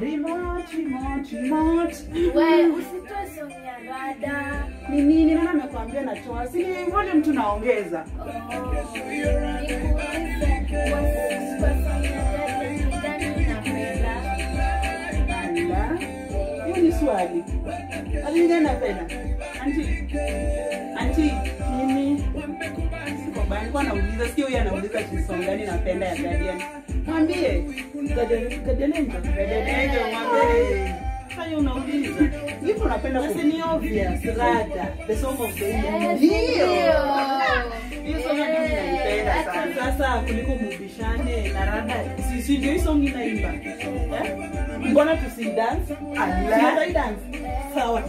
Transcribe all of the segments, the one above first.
Remote. Wewe usitoe song ya rada. Ni nini nani amekwambia natoa? Si volume mtu naongeza. Hiyo ni swali. Alini napenda. Anti, nini? Siko bani kwa nauliza, sio yeye anauliza song gani napenda ya Guardian. Mwambie Guardian mwambie. Hayo unauliza. Hivi unapenda Basi ni obvious, Rada, the song of the year. Ndio. Hiyo song ndio ninaipenda sana. Sasa kuliko mubishane na Rada, si ndio hiyo song inaimba. Mbona tusidance? Allah. Dance. Sawa.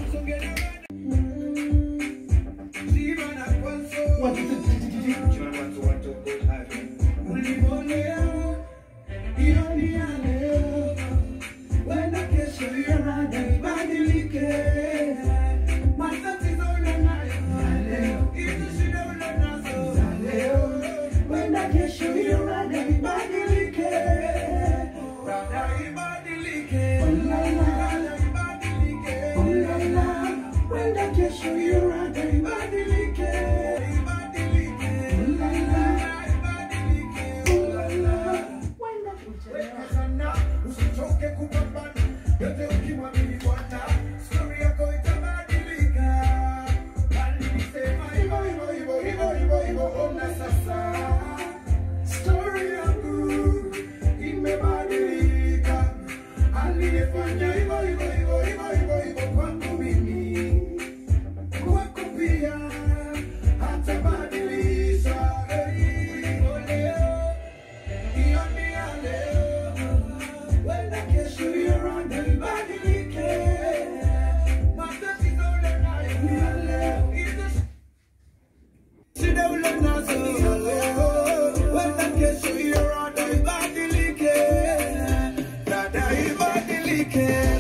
Care.